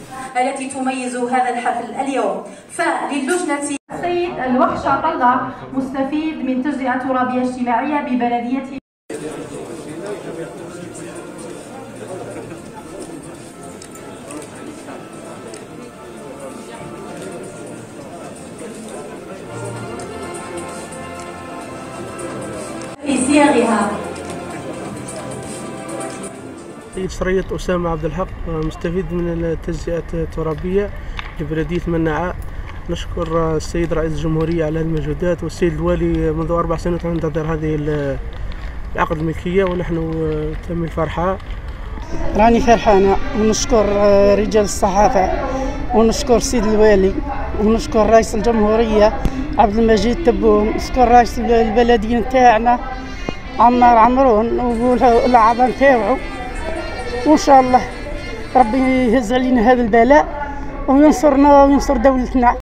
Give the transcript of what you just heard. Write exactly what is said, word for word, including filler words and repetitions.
التي تميز هذا الحفل اليوم. فللجنة السيد الوحشة طلة مستفيد من تجزئة ترابية اجتماعية ببلدية في صياغها. سيد شريط أسامة عبد الحق مستفيد من التجزئة الترابية لبلدية مناعة. نشكر السيد رئيس الجمهورية على المجهودات والسيد الوالي منذ أربع سنوات ننتظر هذه العقد الملكية ونحن تم الفرحة. راني فرحانة ونشكر رجال الصحافة ونشكر السيد الوالي ونشكر رئيس الجمهورية عبد المجيد تبون ونشكر رئيس البلدية نتاعنا عمار عمرون والأعضاء نتاعو، وإن شاء الله ربي يهز علينا هذا البلاء وينصرنا وينصر دولتنا.